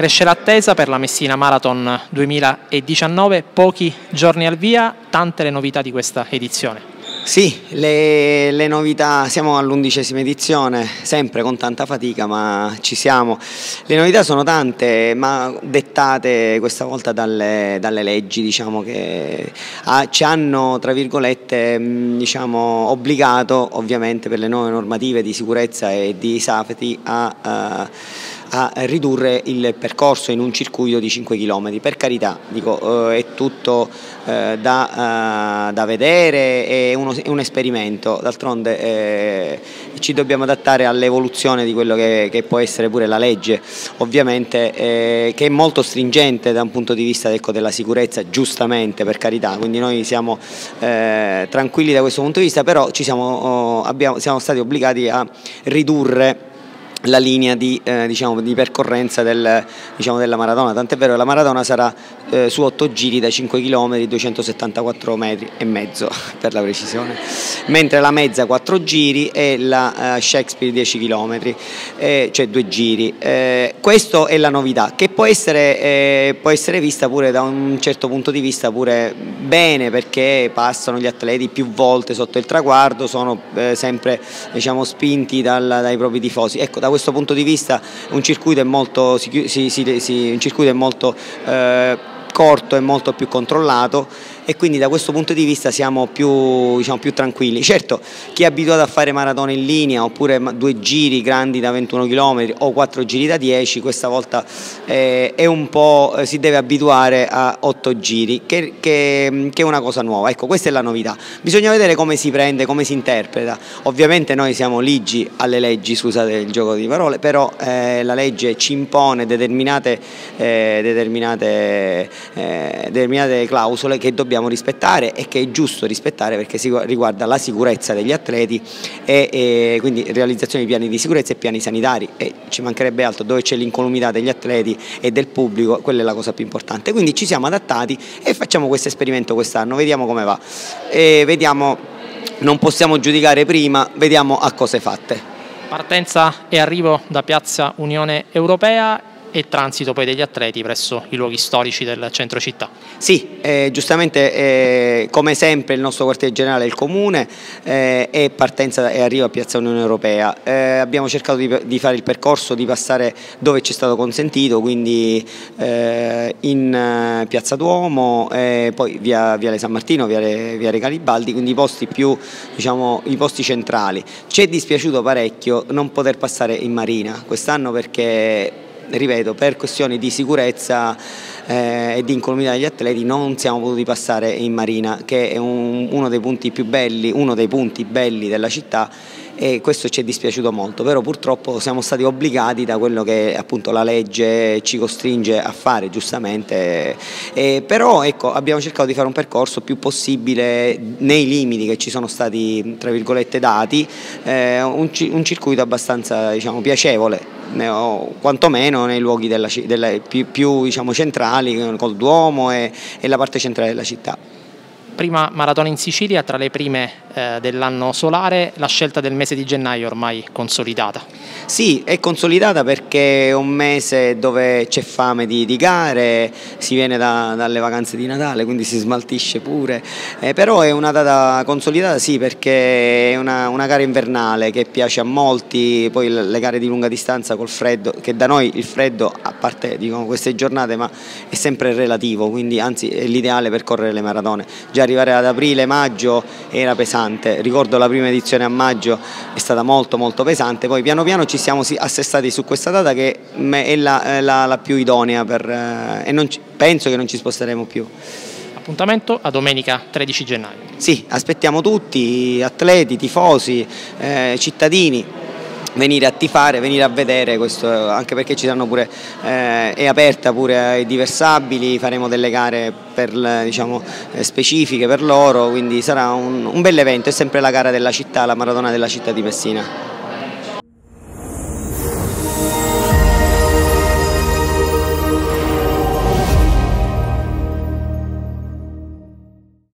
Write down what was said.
cresce l'attesa per la Messina Marathon 2019, pochi giorni al via, tante le novità di questa edizione. Sì, le novità, siamo all'11ª edizione, sempre con tanta fatica, ma ci siamo. Le novità sono tante, ma dettate questa volta dalle leggi, diciamo, che ci hanno, tra virgolette, diciamo, obbligato, ovviamente per le nuove normative di sicurezza e di safety, a ridurre il percorso in un circuito di 5 km. Per carità, dico, è tutto da vedere, è un esperimento, d'altronde ci dobbiamo adattare all'evoluzione di quello che può essere pure la legge, ovviamente, che è molto stringente da un punto di vista, ecco, della sicurezza, giustamente, per carità, quindi noi siamo tranquilli da questo punto di vista, però siamo stati obbligati a ridurre la linea di percorrenza della maratona, tant'è vero che la maratona sarà su 8 giri da 5 km, 274 metri e mezzo per la precisione, mentre la mezza 4 giri e la Shakespeare 10 km, cioè 2 giri. Questa è la novità, che può essere vista pure da un certo punto di vista pure bene, perché passano gli atleti più volte sotto il traguardo, sono sempre, diciamo, spinti dai propri tifosi. Ecco, da questo punto di vista un circuito è molto, corto e molto più controllato, e quindi da questo punto di vista siamo più tranquilli. Certo, chi è abituato a fare maratone in linea, oppure 2 giri grandi da 21 km o 4 giri da 10, questa volta è un po', si deve abituare a 8 giri, che è una cosa nuova. Ecco, questa è la novità. Bisogna vedere come si prende, come si interpreta. Ovviamente noi siamo ligi alle leggi, scusate il gioco di parole, però la legge ci impone determinate clausole che dobbiamo rispettare e che è giusto rispettare, perché si riguarda la sicurezza degli atleti e quindi realizzazione di piani di sicurezza e piani sanitari, e ci mancherebbe altro. Dove c'è l'incolumità degli atleti e del pubblico, quella è la cosa più importante. Quindi ci siamo adattati e facciamo questo esperimento quest'anno, vediamo come va, non possiamo giudicare prima, vediamo a cose fatte. Partenza e arrivo da Piazza Unione Europea e transito poi degli atleti presso i luoghi storici del centro città. Sì, giustamente, come sempre il nostro quartier generale è il comune, e partenza e arrivo a Piazza Unione Europea. Abbiamo cercato di fare il percorso, di passare dove ci è stato consentito, quindi in Piazza Duomo, poi Viale San Martino, Viale Garibaldi, quindi i posti più, diciamo, i posti centrali. Ci è dispiaciuto parecchio non poter passare in Marina quest'anno, perché, ripeto, per questioni di sicurezza e di incolumità degli atleti non siamo potuti passare in Marina, che è uno dei punti più belli, uno dei punti belli della città, e questo ci è dispiaciuto molto, però purtroppo siamo stati obbligati da quello che appunto la legge ci costringe a fare, giustamente, però ecco, abbiamo cercato di fare un percorso più possibile nei limiti che ci sono stati, tra virgolette, dati, un circuito abbastanza, diciamo, piacevole, o quantomeno nei luoghi più diciamo, centrali, col Duomo e la parte centrale della città. Prima maratona in Sicilia, tra le prime dell'anno solare, la scelta del mese di gennaio ormai consolidata. Sì, è consolidata perché è un mese dove c'è fame di gare, si viene dalle vacanze di Natale, quindi si smaltisce pure, però è una data consolidata, sì, perché è una gara invernale che piace a molti, poi le gare di lunga distanza col freddo, che da noi il freddo, a parte, dicono, queste giornate, ma è sempre relativo, quindi anzi è l'ideale per correre le maratone. Già arrivare ad aprile-maggio era pesante, ricordo la prima edizione a maggio è stata molto pesante, poi piano piano ci siamo assestati su questa data, che è la più idonea e penso che non ci sposteremo più. Appuntamento a domenica 13 gennaio. Sì, aspettiamo tutti, atleti, tifosi, cittadini, venire a tifare, venire a vedere questo, anche perché ci saranno pure, è aperta pure ai diversabili, faremo delle gare diciamo, specifiche per loro, quindi sarà un bel evento, è sempre la gara della città, la maratona della città di Messina.